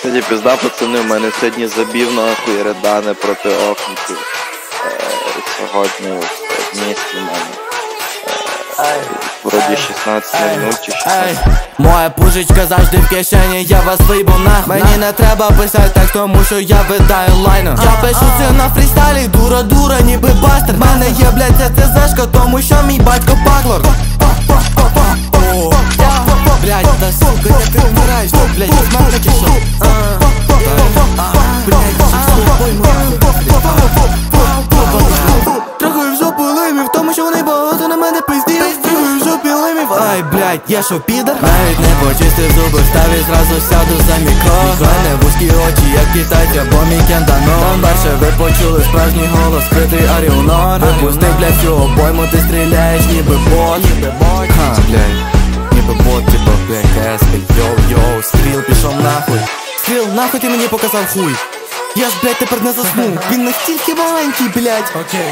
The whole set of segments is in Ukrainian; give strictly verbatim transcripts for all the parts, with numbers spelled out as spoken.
Сьогодні пізда, пацани, в мене сьогодні забів нахуй Редане проти Охніків. Е, сьогодні в місті в мене. Е, вроді шістнадцять нуль нуль чи шістнадцять. Моя пушечка завжди в кишені, я вас вибав нах. Мені не треба писати так, тому що я видаю лайно. Я пишу це на фрістайлі, дура-дура, ніби бастер. Мене є, блядь, ця цезешка, тому що мій батько баклор. Блядь, та сука, ти вмираєш, блядь, з мене чи що? Блядь, трохи в жопу лимів, тому що вони багато на мене пиздіють. Трохи в жопі лимів, ай, блядь, я шо, підар? Навіть не почистив зуби, вставлю, зразу сяду за мікро. Мене вузькі очі, як китайця, бо мій кенданон. Перше ви почули справжній голос, скритий Аріонор. Випусти, блядь, цю обойму, ти стріляєш, ніби бот. Ха, блядь, ніби бот, типа, блядь, кески. Йоу-йоу, стріл пішов нахуй. Стріл, нахуй ти мені показав хуй. Я ж, блядь, тепер не засну. Він настільки маленький, блядь. Окей.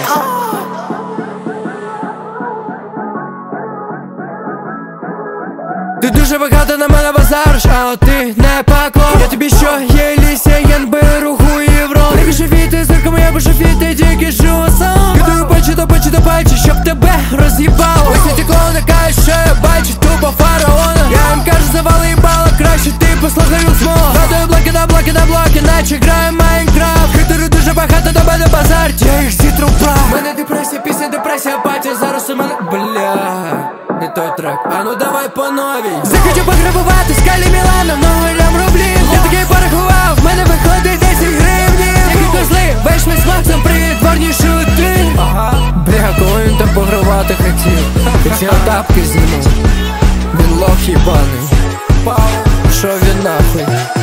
Ти дуже багато на мене базариш, а от ти не пакло. Я тобі що, є лісієн, беру хуї в рот. Не біжу фіти, зірками я біжу фіти, тільки живу сам. Кидаю пальці до пальці до пальці, щоб тебе роз'їбало. Ось ці клоуни кажуть, що я бачу тупо фараона. Я їм кажу, завали їбало, краще ти послухай змог. Радую блоки на блоки на блоки, наче граю Майнкрафт. Хитерю дуже багато до мене базарить, я їх зітру прав. Мене депресія, після депресія, апатія, зараз у мене, бля, не той трек, а ну давай по новій. Захотів пограбувати скалі Мілана, новим рублів. Я такий порахував, в мене виходить десять гривнів. Які козли, вийшли з Максом, придворні шути. Ага. Бля, коли він там погравати хотів, хотів тапки зніму. Він лох їбаний, шо він нахуй.